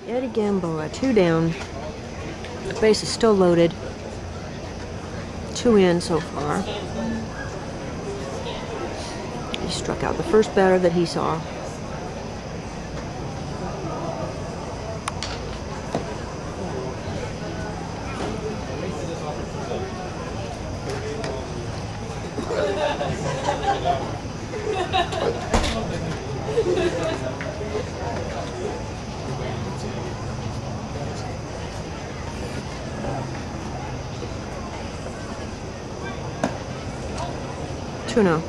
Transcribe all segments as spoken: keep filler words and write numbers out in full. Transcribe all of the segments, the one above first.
Eddie Gamboa, two down. The base is still loaded. Two in so far. He struck out the first batter that he saw. Two no.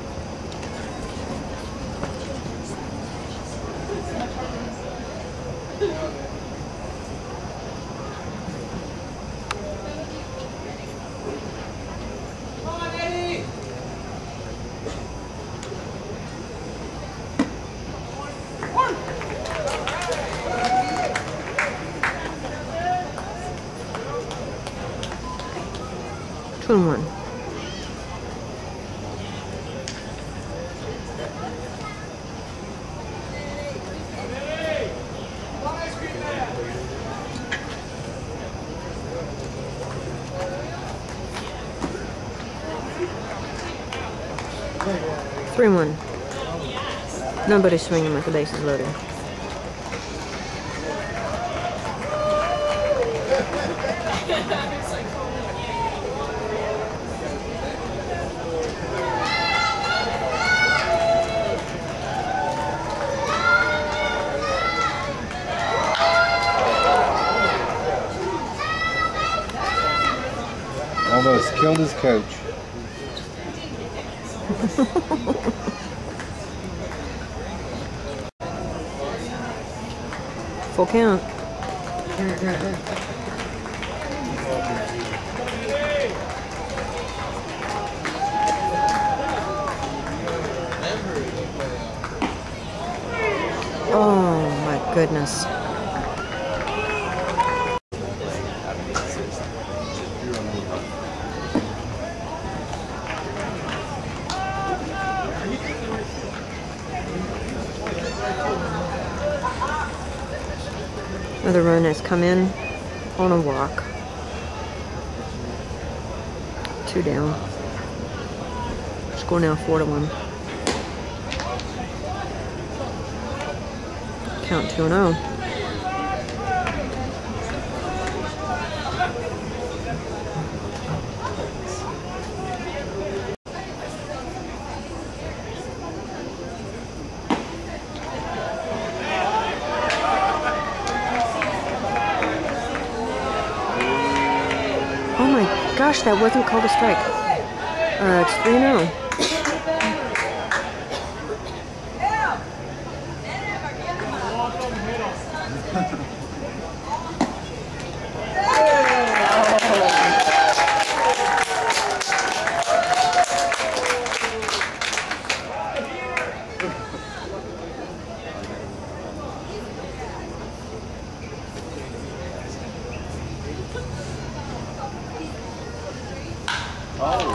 Two and one. Three and one. Nobody's swinging with the bases loaded. Almost killed his coach. Full count. Oh my goodness. Another run has come in on a walk. Two down. Score now four to one. Count two and oh. Oh my gosh, that wasn't called a strike. Uh, it's three and oh. Oh.